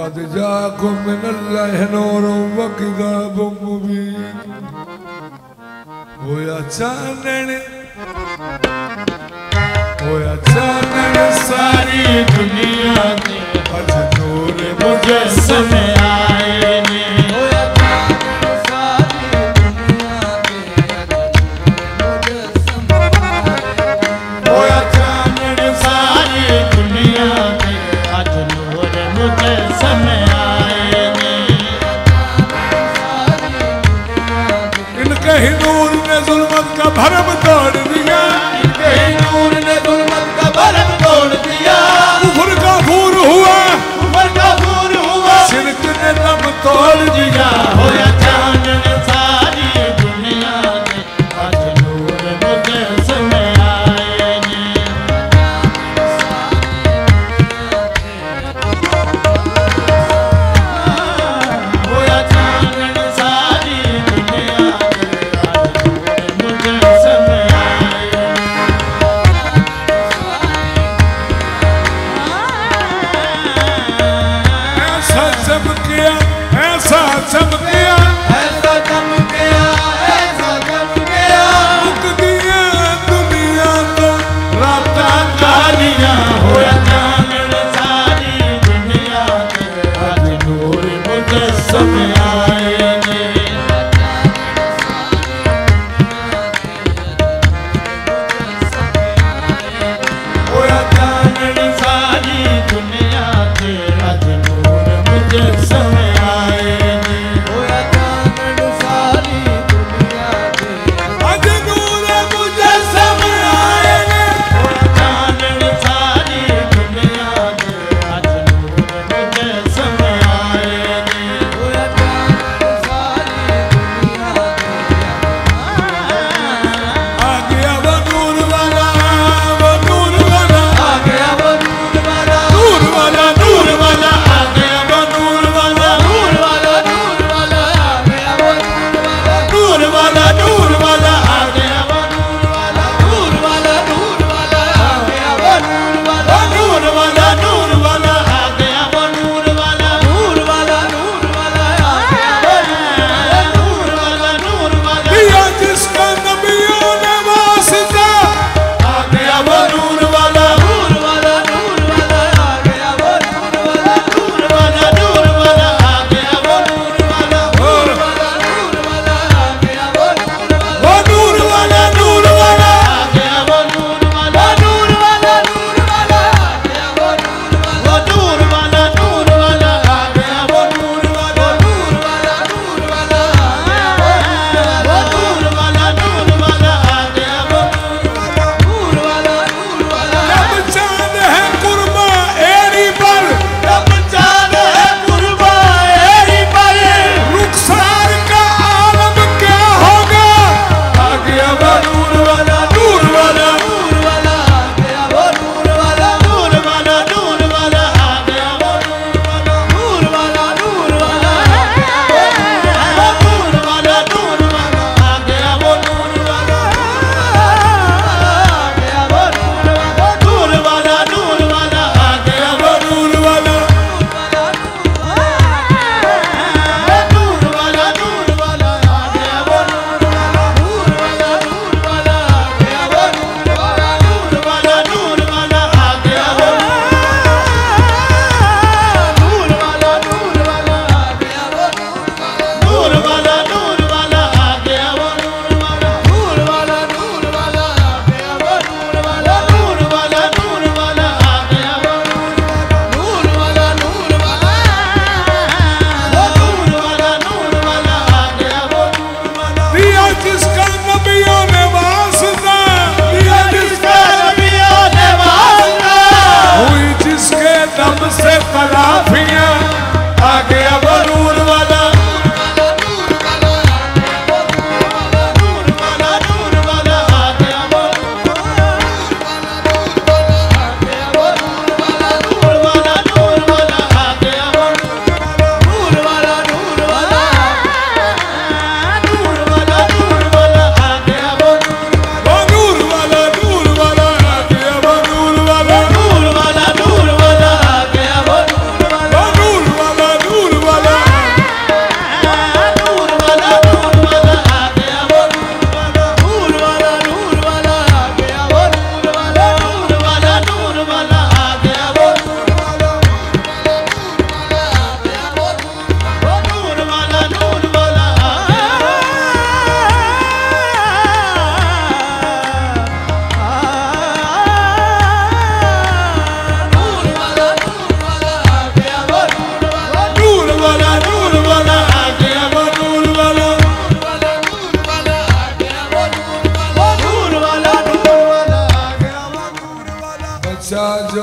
قد جاءكم من الله نور وكتاب مبين होया चानन सारी दुनिया में आज नूर मुजस्सम आए ने होया चानन सारी दुनिया में होया चानन सारी दुनिया में आज नूर मुजस्सम आए ने इनके ही नूर ने जुल्मत का भरम तोड़ दिया इनके ही नूर ने जुल्मत का भरम तोड़ दिया कुफर का फूर हुआ शिरक ने दम तोड़ दिया होया चानन सारी दुनिया में आज नूर मुजस्सम आए ने होया चानन सारी दुनिया में आज नूर मुजस्सम आए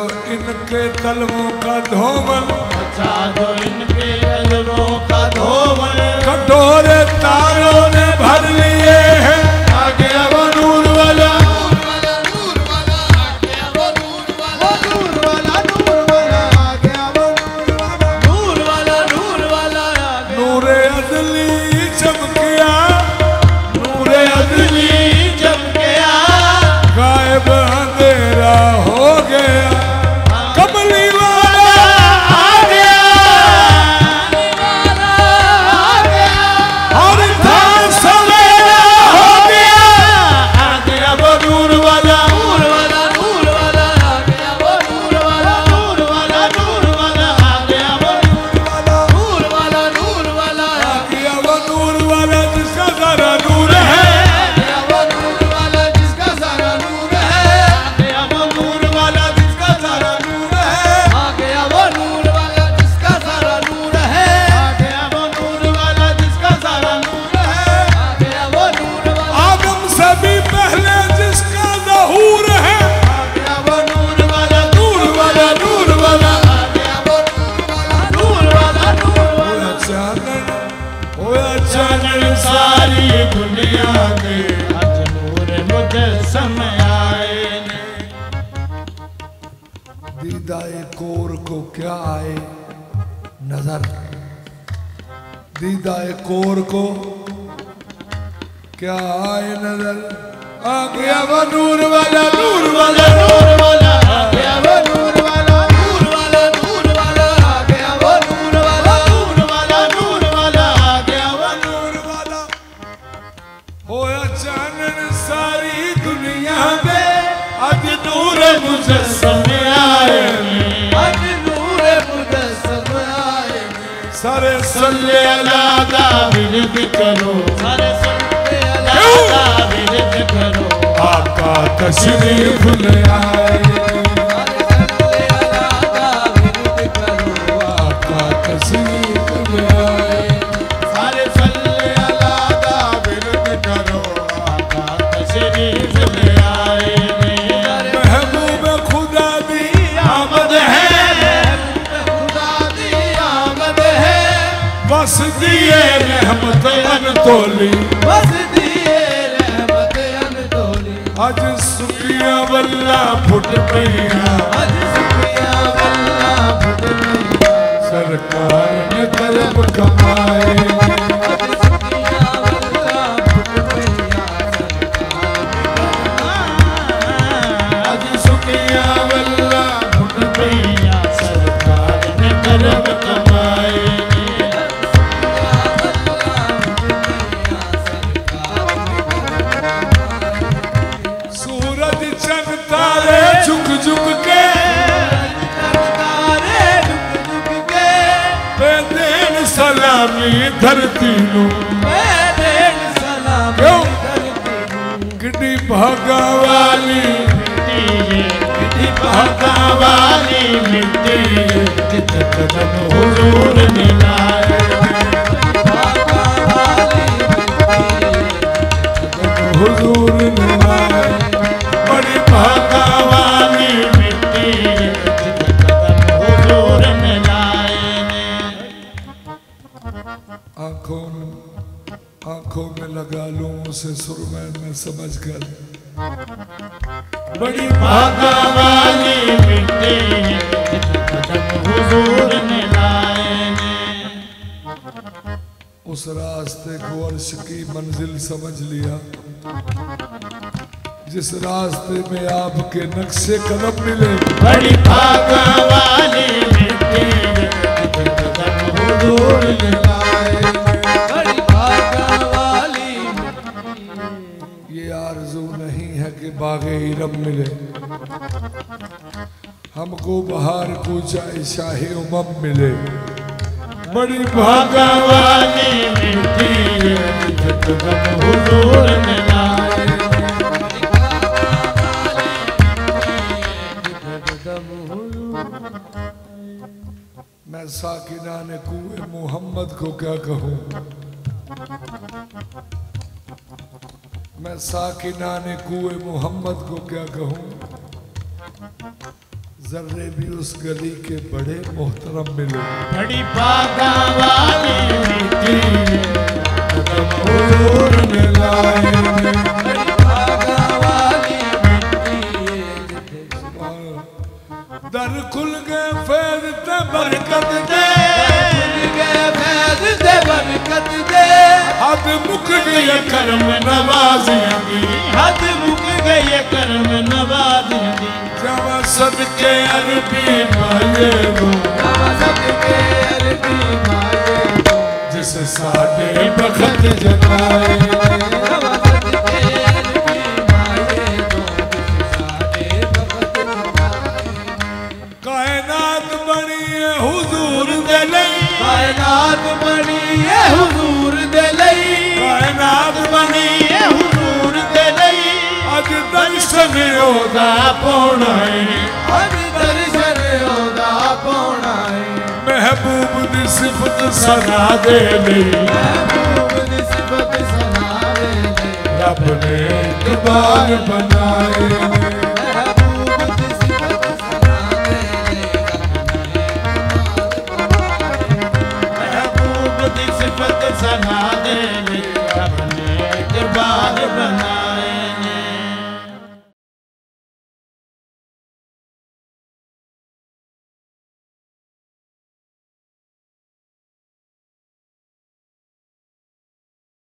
दो इनके तलवों का धोवन, बचा दो इनके तलवों का धोवन। कटोरे तारों ने भर लिए हैं, आ गया वो नूर वाला, नूर वाला आ गया वो नूर वाला, नूर वाला आ गया वो नूर वाला, नूर वाला आ गया। नूरे अदली चमकिया, नूरे अदली चमकिया, गायब अंधेरा हो गया, कमली वाला आ गया, और था सवेरा हो गया, आ गया वो नूर वाला, नूर वाला आ गया वो नूर वाला, नूर वाला आ गया वो नूर वाला, नूर वाला आ गया वो नूर वाला जिसका सारा नूर है, आ गया वो नूर वाला जिसका सारा नूर है, आ गया वो नूर वाला जिसका सारा नूर है, आ गया वो नूर वाला जिसका सारा नूर है, आ गया वो नूर वाला जिसका सारा नूर है, आ गया वो नूर वाला, आदम से भी पहले जिसका ज़हूर है, आ गया वो नूर वाला, नूर वाला, नूर वाला, आ गया वो नूर वाला, नूर वाला, नूर वाला। होया चानन सारी दुनिया में आज नूर मुजस्सम आए ने। दीदाए कोर को क्या आए नजर, दीदाए कोर को क्या आए नजर, आ गया वो नूर वाला, नूर वाला, नूर वाला आ गया वो नूर वाला, नूर वाला, नूर वाला आ गया वो नूर वाला, नूर वाला, नूर वाला आ गया वो नूर वाला। होया चानन सारी दुनिया में आज नूर मुजस्सम आए ने, आज नूर मुजस्सम आए ने। सारे सल्ले अला दा विरद करो, सारे सल्ले अला दा विरद करो, आका तशरीफ ले आए, सारे सल्ले अला दा विरद करो, आका तशरीफ ले आए, सारे सल्ले अला दा विरद करो, आका तशरीफ ले आए ने। महबूब खुदा दी आमद है, खुदा दी आमद है, बस दिए रहमत अनतोली, बस दिए रहमत अनतोली। आज सुखिया वल्ला फुट पईया, आज सुखिया वल्ला फुट पई, सरकार ने तरफ कमाए, आज सुखिया वल्ला फुट पईया, आज सुखिया वल्ला फुट पईया, सरकार ने करम कमाए ने। सूरज चंद तारे झुक झुक के, तारे डुब डुब के, दे देन सलामी धरती नू, मैं देन सलाम क्यों? करती हूँ। किड्डी भागा वाली मिट्टी भागा वाली मिट्टी, जित कदम हुजूर ने लाए, भागा वाली हुजूर ने लाए, बड़ी भागा वाली मिट्टी, जित कदम हुजूर ने लाए ने। आंखों में लगा लूं उसे सुरमैन में समझ कर, बड़ी भागा वाली मिट्टी, जित कदम हुजूर ने लाए ने। उस रास्ते को अर्श की मंजिल समझ लिया, जिस रास्ते में आपके नक्शे कदम मिले, बड़ी भागा वाली मिट्टी, जित कदम हुजूर ने लाए, बड़ी भागा वाली मिट्टी। ये आरज़ू नहीं है कि बागे इरम मिले, हमको बहार को चाहे शाही उमम मिले, बड़ी भागा वाली मिट्टी, जित कदम हुजूर ने लाए, मैं साकिना ने कुए मोहम्मद को क्या कहूँ, मैं साकिना ने कुए मोहम्मद को क्या कहूँ, जर्रे भी उस गली के बड़े मोहतरम मिले। बड़ी बागा वाली मिट्टी कदम हुजूर ने लाए ने। बड़ी बागा वाली मिट्टी दर खुल गए फैज़ ते बरकत दे, खुल गए फैज़ ते बरकत दे। हद मुक गई करम नवाज़ियां दी, हद मुक गई करम नवाज़ियां दी। जवा सदके अरबी माये दो, जवा सदके अरबी माये दो, जिस साडे बखत जगाए। जवा सदके अरबी माये दो, जिस साडे बखत जगाए। कायनात बनी है हुजूर दे लई, कायनात बनी है हुजूर दे लई, कायनात बनी है हुजूर दे लई। अज दर्शन ओदा पौना है, अज दर्शन ओदा पौना है। महबूब दी सिफत सना दे लई, महबूब दी सिफत सना दे लई। रब ने इकबाल बनाए ने। महबूब दी सिफत सना दे लई, महबूब दी सिफत सना दे लई। रब ने इकबाल बनाए।